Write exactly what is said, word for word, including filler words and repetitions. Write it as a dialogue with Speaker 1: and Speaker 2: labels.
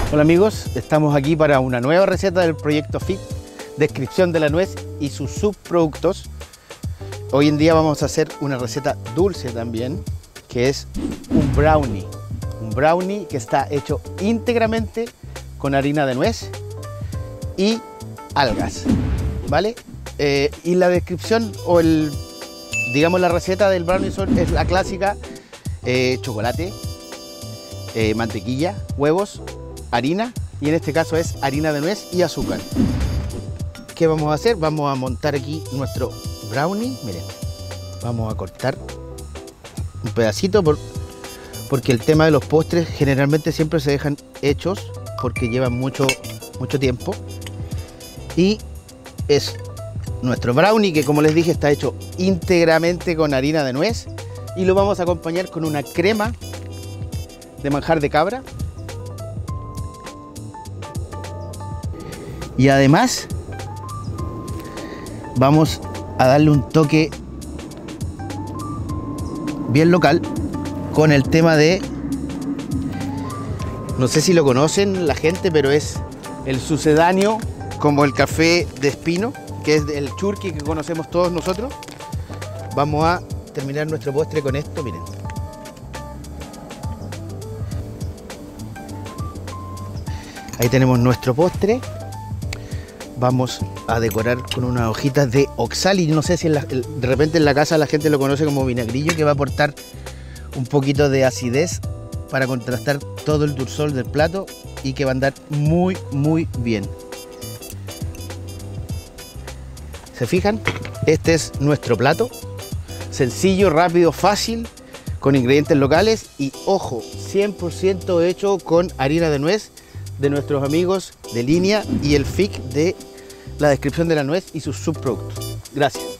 Speaker 1: Hola amigos, estamos aquí para una nueva receta del proyecto F I C, descripción de la nuez y sus subproductos. Hoy en día vamos a hacer una receta dulce también, que es un brownie. Un brownie que está hecho íntegramente con harina de nuez y algas, ¿vale? Eh, y la descripción o el, digamos la receta del brownie son, es la clásica: eh, chocolate, eh, mantequilla, huevos, harina, y en este caso es harina de nuez y azúcar. ¿Qué vamos a hacer? Vamos a montar aquí nuestro brownie. Miren, vamos a cortar un pedacito por, porque el tema de los postres generalmente siempre se dejan hechos porque llevan mucho, mucho tiempo. Y es nuestro brownie, que como les dije está hecho íntegramente con harina de nuez, y lo vamos a acompañar con una crema de manjar de cabra. Y además vamos a darle un toque bien local con el tema de, no sé si lo conocen la gente, pero es el sucedáneo como el café de espino, que es el churqui que conocemos todos nosotros. Vamos a terminar nuestro postre con esto, miren. Ahí tenemos nuestro postre. Vamos a decorar con unas hojitas de oxal, y no sé si en la, de repente en la casa la gente lo conoce como vinagrillo, que va a aportar un poquito de acidez para contrastar todo el dulzor del plato y que va a andar muy muy bien. ¿Se fijan? Este es nuestro plato, sencillo, rápido, fácil, con ingredientes locales y, ojo, cien por ciento hecho con harina de nuez de nuestros amigos de Línea y el F I C de la descripción de la nuez y sus subproductos. Gracias.